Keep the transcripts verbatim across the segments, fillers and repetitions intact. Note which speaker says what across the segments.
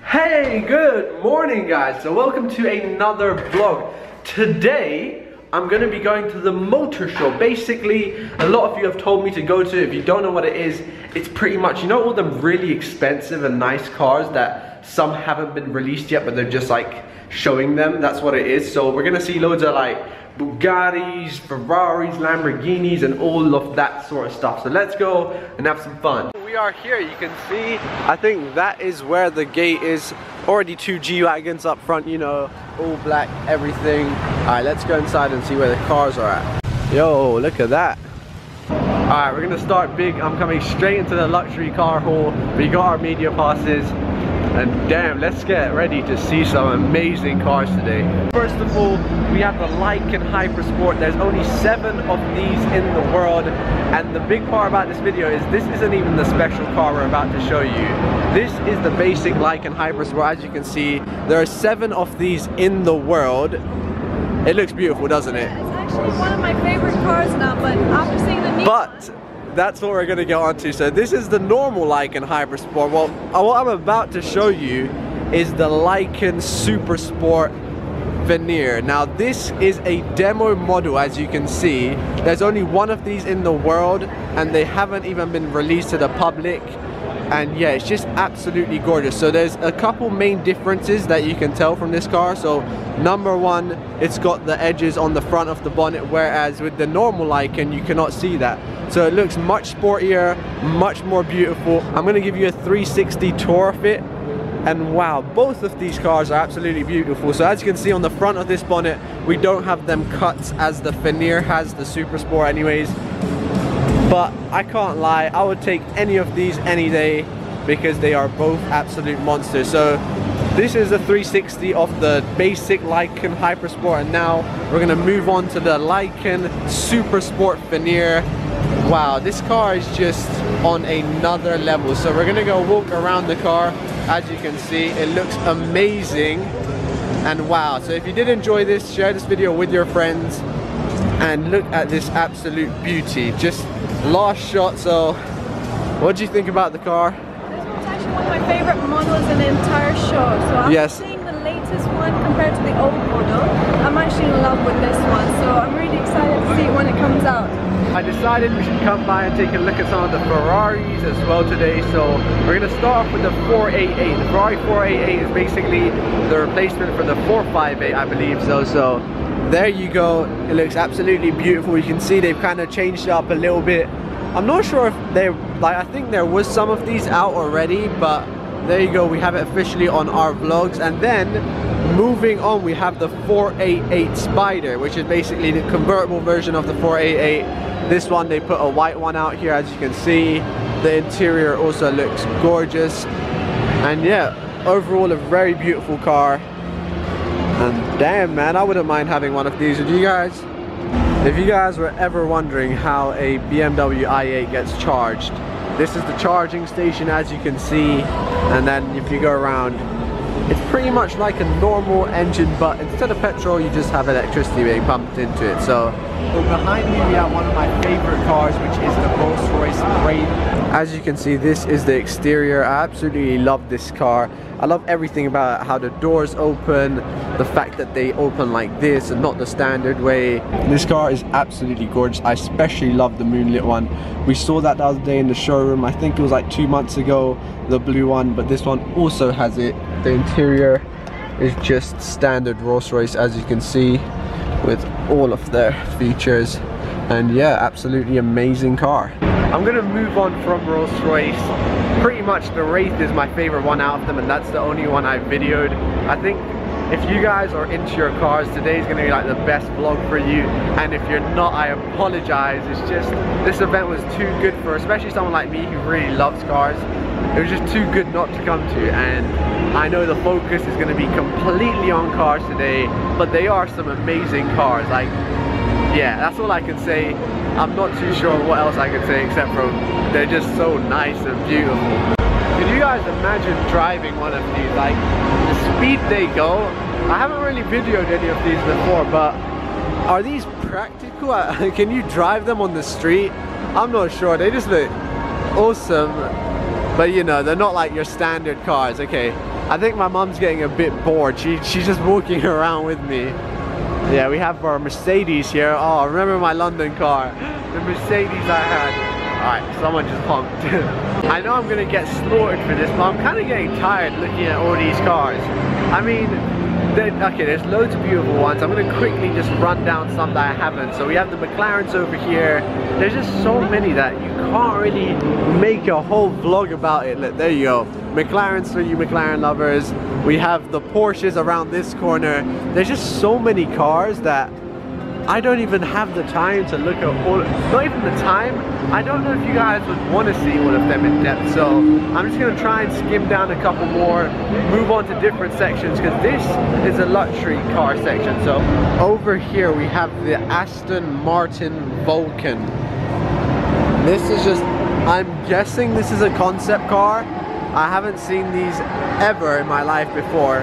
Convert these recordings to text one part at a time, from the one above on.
Speaker 1: Hey, good morning guys. So welcome to another vlog. Today I'm going to be going to the motor show. Basically, a lot of you have told me to go to. If you don't know what it is, it's pretty much, you know, all the really expensive and nice cars that some haven't been released yet, but they're just like showing them. That's what it is. So we're gonna see loads of like Bugattis, Ferraris, Lamborghinis, and all of that sort of stuff. So let's go and have some fun. We are here, you can see, I think that is where the gate is. Already two G-Wagons up front, you know, all black, everything. Alright, let's go inside and see where the cars are at. Yo, look at that. Alright, we're gonna start big. I'm coming straight into the luxury car hall. We got our media passes. And damn, let's get ready to see some amazing cars today. First of all, we have the Lykan Hypersport. There's only seven of these in the world. And the big part about this video is this isn't even the special car we're about to show you. This is the basic Lykan Hypersport. As you can see, there are seven of these in the world. It looks beautiful, doesn't it?
Speaker 2: It's actually one of my favorite cars now, but after seeing the new
Speaker 1: But that's what we're gonna get onto. So this is the normal Lykan Hypersport. Well, what I'm about to show you is the Lykan Supersport Veneer. Now this is a demo model, as you can see. There's only one of these in the world and they haven't even been released to the public. And yeah, it's just absolutely gorgeous. So there's a couple main differences that you can tell from this car. So number one, it's got the edges on the front of the bonnet, whereas with the normal Lykan you cannot see that. So it looks much sportier, much more beautiful. I'm gonna give you a three sixty tour of it. And wow, both of these cars are absolutely beautiful. So as you can see on the front of this bonnet, we don't have them cuts as the Veneer has, the Supersport anyways. But I can't lie, I would take any of these any day because they are both absolute monsters. So this is the three sixty of the basic Lykan Hypersport, and now we're gonna move on to the Lykan Supersport Veneer. Wow, this car is just on another level. So we're gonna go walk around the car. As you can see, it looks amazing. And wow, so if you did enjoy this, share this video with your friends. And look at this absolute beauty. Just last shot. So what do you think about the car?
Speaker 2: This one's actually one of my favorite models in the entire show. So after
Speaker 1: yes.
Speaker 2: seeing the latest one compared to the old model, I'm actually in love with this one. So I'm really excited to see it when it comes out.
Speaker 1: I decided we should come by and take a look at some of the Ferraris as well today. So we're going to start off with the four eighty-eight. The Ferrari four eighty-eight is basically the replacement for the four fifty-eight, I believe so. So there you go. It looks absolutely beautiful. You can see they've kind of changed it up a little bit. I'm not sure if they like, I think there was some of these out already, but there you go, we have it officially on our vlogs. And then moving on, we have the four eighty-eight Spider, which is basically the convertible version of the four eighty-eight. This one, they put a white one out here, as you can see. The interior also looks gorgeous. And yeah, overall a very beautiful car. And damn man, I wouldn't mind having one of these. Would you guys? If you guys were ever wondering how a B M W i eight gets charged, this is the charging station, as you can see. And then if you go around, it's pretty much like a normal engine, but instead of petrol, you just have electricity being pumped into it. So, so behind me, we have one of my favorite cars, which is the Rolls-Royce Wraith. As you can see, this is the exterior. I absolutely love this car. I love everything about it, how the doors open, the fact that they open like this and not the standard way. This car is absolutely gorgeous. I especially love the moonlit one. We saw that the other day in the showroom. I think it was like two months ago, the blue one, but this one also has it. The interior is just standard Rolls-Royce, as you can see, with all of their features. And yeah, absolutely amazing car. I'm gonna move on from Rolls-Royce. Pretty much the Wraith is my favorite one out of them, and that's the only one I've videoed. I think if you guys are into your cars, today is gonna be like the best vlog for you. And if you're not, I apologize. It's just, this event was too good for, especially someone like me who really loves cars. It was just too good not to come to, and I know the focus is gonna be completely on cars today, but they are some amazing cars. Like, yeah, that's all I can say. I'm not too sure what else I can say except from they're just so nice and beautiful. Can you guys imagine driving one of these? Like, the speed they go. I haven't really videoed any of these before, but are these practical? Can you drive them on the street? I'm not sure. They just look awesome. But you know, they're not like your standard cars. Okay, I think my mom's getting a bit bored. She, she's just walking around with me. Yeah, we have our Mercedes here. Oh, remember my London car? The Mercedes I had. Alright, someone just honked. I know I'm gonna get slaughtered for this, but I'm kind of getting tired looking at all these cars. I mean, okay, there's loads of beautiful ones. I'm gonna quickly just run down some that I haven't. So we have the McLarens over here. There's just so many that you can't really make a whole vlog about it. Look, there you go. McLarens for you McLaren lovers. We have the Porsches around this corner. There's just so many cars that I don't even have the time to look at all, not even the time. I don't know if you guys would want to see all of them in depth, so I'm just going to try and skim down a couple more, move on to different sections, because this is a luxury car section. So over here we have the Aston Martin Vulcan. This is just, I'm guessing this is a concept car. I haven't seen these ever in my life before.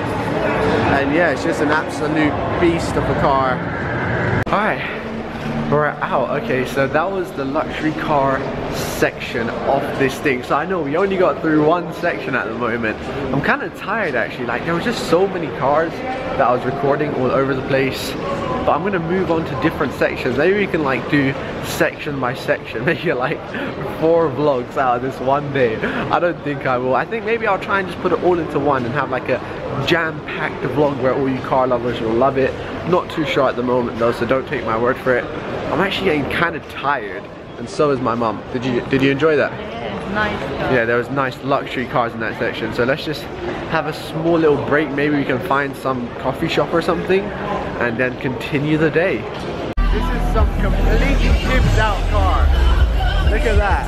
Speaker 1: And yeah, it's just an absolute beast of a car. Alright, we're out. Okay, so that was the luxury car section of this thing. So I know we only got through one section at the moment. I'm kind of tired actually. Like, there was just so many cars that I was recording all over the place. But I'm gonna move on to different sections. Maybe we can like do section by section, make it like four vlogs out of this one day. I don't think I will. I think maybe I'll try and just put it all into one and have like a jam-packed vlog where all you car lovers will love it. Not too sure at the moment though, so don't take my word for it. I'm actually getting kind of tired, and so is my mum. Did you did you enjoy that?
Speaker 2: Yeah, nice car.
Speaker 1: Yeah, there was nice luxury cars in that section. So let's just have a small little break. Maybe we can find some coffee shop or something, and then continue the day. This is some completely gibbed out car. Look at that.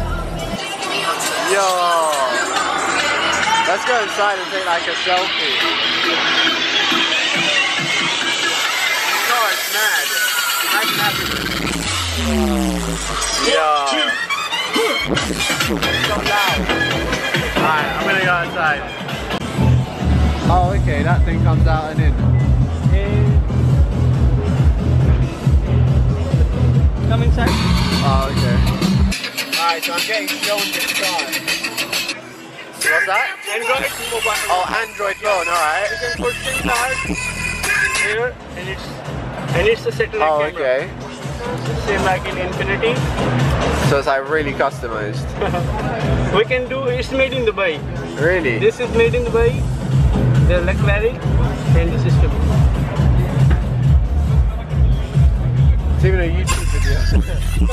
Speaker 1: Yo. Let's go inside and take like a selfie. This car is mad. Imagine having Yo. It's so loud. Alright, I'm gonna go outside. Oh, okay, that thing comes out and in.
Speaker 3: Come inside.
Speaker 1: Oh, okay. Alright, so I'm getting shown this car. What's that?
Speaker 3: Android mobile.
Speaker 1: Oh, Android phone, alright.
Speaker 3: You can put SIM card here, and it's and it's a satellite
Speaker 1: Oh,
Speaker 3: camera.
Speaker 1: okay.
Speaker 3: Same like in Infinity.
Speaker 1: So it's like really customized.
Speaker 3: We can do, it's made in Dubai.
Speaker 1: Really?
Speaker 3: This is made in Dubai. The McLaren and the system.
Speaker 1: It's even a YouTube video.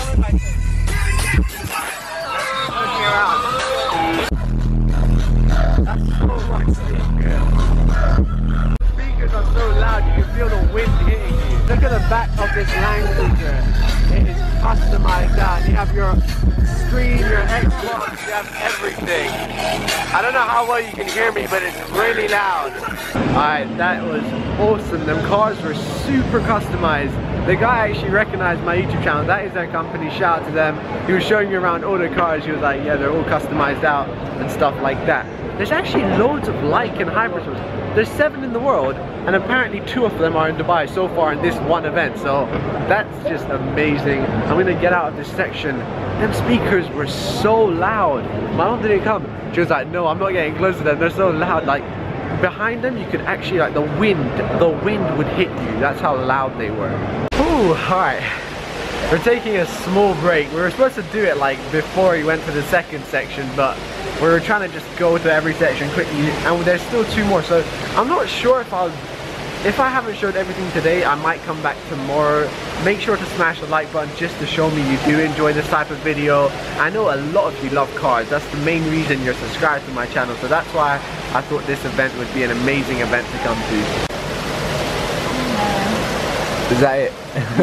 Speaker 1: That's so much speaker. The speakers are so loud, you can feel the wind hitting you. Look at the back of this Land Cruiser. It is customized out. You have your screen, your Xbox, you have everything. I don't know how well you can hear me, but it's really loud. Alright, that was awesome. Them cars were super customized. The guy actually recognized my YouTube channel. That is their company. Shout out to them. He was showing me around all the cars. He was like, yeah, they're all customized out and stuff like that. There's actually loads of Lykan hybrids. There's seven in the world, and apparently two of them are in Dubai so far in this one event. So that's just amazing. I'm gonna get out of this section. Them speakers were so loud. My mom didn't come. She was like, no, I'm not getting close to them. They're so loud. Like, behind them, you could actually, like, the wind, the wind would hit you. That's how loud they were. Ooh, alright. We're taking a small break. We were supposed to do it like before we went to the second section, but we were trying to just go to every section quickly, and there's still two more. So I'm not sure if I'll, if I haven't showed everything today, I might come back tomorrow. Make sure to smash the like button just to show me you do enjoy this type of video. I know a lot of you love cars. That's the main reason you're subscribed to my channel. So that's why I thought this event would be an amazing event to come to. Is that it?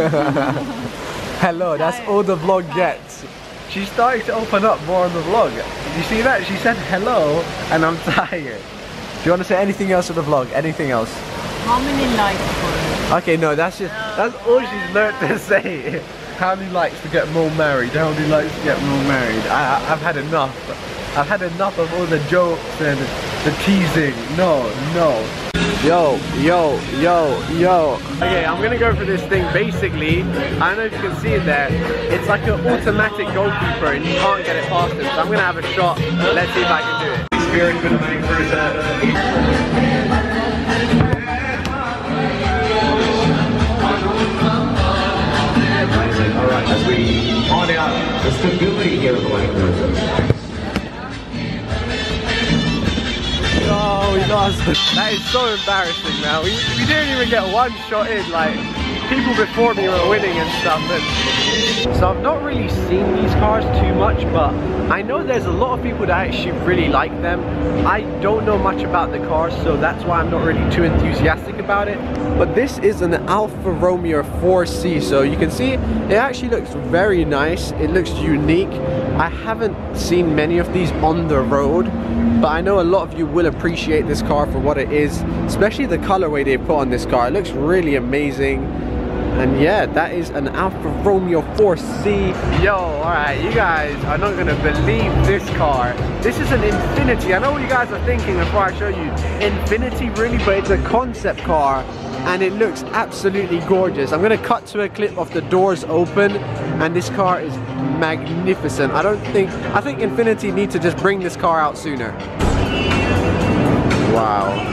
Speaker 1: Hello, that's all the vlog gets. She's starting to open up more on the vlog. Did you see that? She said hello and I'm tired. Do you want to say anything else to the vlog? Anything else?
Speaker 2: How many likes for it?
Speaker 1: Okay, no, that's just, that's all she's learned to say. How many likes to get more married? How many likes to get more married? I, I, I've had enough. I've had enough of all the jokes and the teasing. No, no. Yo, yo, yo, yo. Okay, I'm gonna go for this thing. Basically, I don't know if you can see it there. It's like an automatic goalkeeper and you can't get it past him. So I'm gonna have a shot. Let's see if I can do it. spirit for the main cruiser.
Speaker 4: Alright, as we find out the stability here of the Land Cruiser.
Speaker 1: Oh, we lost. That is so embarrassing now. We, we didn't even get one shot in. Like, people before me were winning and stuff. And so I've not really seen these cars too much, but I know there's a lot of people that actually really like them. I don't know much about the cars, so that's why I'm not really too enthusiastic about it. But this is an Alfa Romeo four C, so you can see it actually looks very nice. It looks unique. I haven't seen many of these on the road, but I know a lot of you will appreciate this car for what it is, especially the colorway they put on this car. It looks really amazing. And yeah, that is an Alfa Romeo four C. Yo, alright, you guys are not gonna believe this car. This is an Infiniti. I know what you guys are thinking before I show you. Infiniti, really? But it's a concept car and it looks absolutely gorgeous. I'm gonna cut to a clip of the doors open and this car is magnificent. I don't think, I think Infiniti need to just bring this car out sooner. Wow.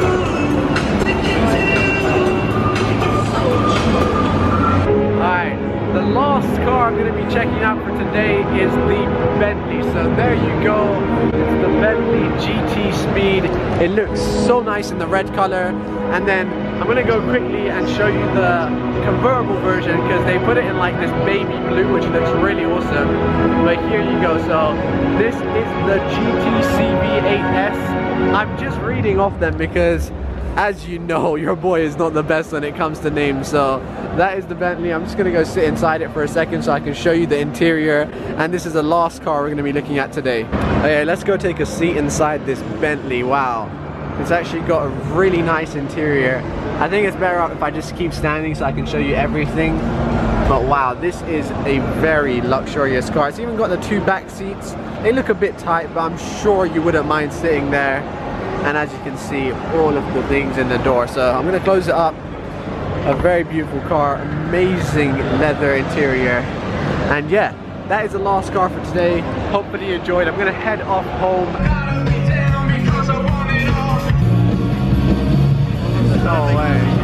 Speaker 1: Alright, the last car I'm going to be checking out for today is the Bentley. So there you go, it's the Bentley G T Speed. It looks so nice in the red color. And then I'm going to go quickly and show you the convertible version because they put it in like this baby blue, which looks really awesome. But here you go, so this is the G T C V eight S. I'm just reading off them because, as you know, your boy is not the best when it comes to names. So that is the Bentley. I'm just gonna go sit inside it for a second so I can show you the interior. And this is the last car we're gonna be looking at today. Okay, let's go take a seat inside this Bentley. Wow, it's actually got a really nice interior. I think it's better if I just keep standing so I can show you everything. But wow, this is a very luxurious car. It's even got the two back seats. They look a bit tight, but I'm sure you wouldn't mind sitting there. And as you can see, all of the things in the door. So I'm going to close it up. A very beautiful car, amazing leather interior. And yeah, that is the last car for today. Hopefully you enjoyed. I'm going to head off home. No way.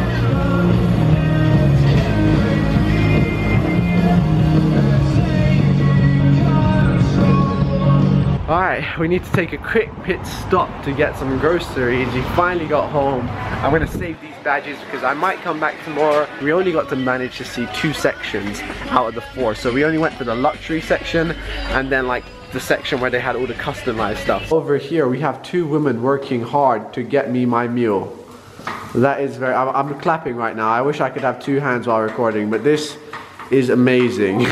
Speaker 1: Alright, we need to take a quick pit stop to get some groceries. We finally got home. I'm going to save these badges because I might come back tomorrow. We only got to manage to see two sections out of the four. So we only went to the luxury section and then like the section where they had all the customized stuff. Over here we have two women working hard to get me my meal. That is very, I'm, I'm clapping right now. I wish I could have two hands while recording, but this is amazing.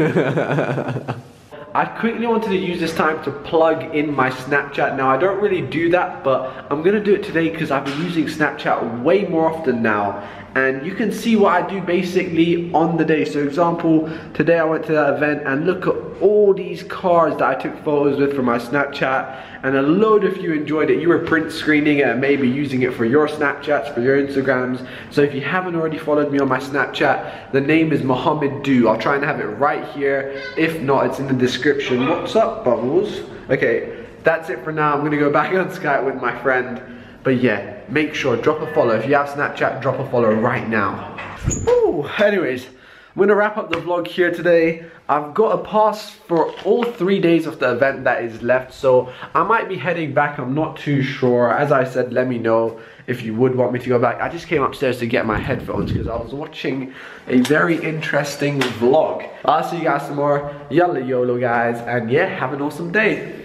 Speaker 1: I quickly wanted to use this time to plug in my Snapchat. Now I don't really do that, but I'm gonna do it today because I've been using Snapchat way more often now. And you can see what I do basically on the day. So example, today I went to that event and look at all these cars that I took photos with for my Snapchat. And a load of you enjoyed it. You were print screening it and maybe using it for your Snapchats, for your Instagrams. So if you haven't already followed me on my Snapchat, the name is Mohammed Do. I'll try and have it right here. If not, it's in the description. What's up, Bubbles? Okay, that's it for now. I'm gonna go back on Skype with my friend. But yeah, make sure, drop a follow. If you have Snapchat, drop a follow right now. Ooh, anyways, I'm gonna wrap up the vlog here today. I've got a pass for all three days of the event that is left, so I might be heading back, I'm not too sure. As I said, let me know if you would want me to go back. I just came upstairs to get my headphones because I was watching a very interesting vlog. I'll see you guys tomorrow. Yalla YOLO guys, and yeah, have an awesome day.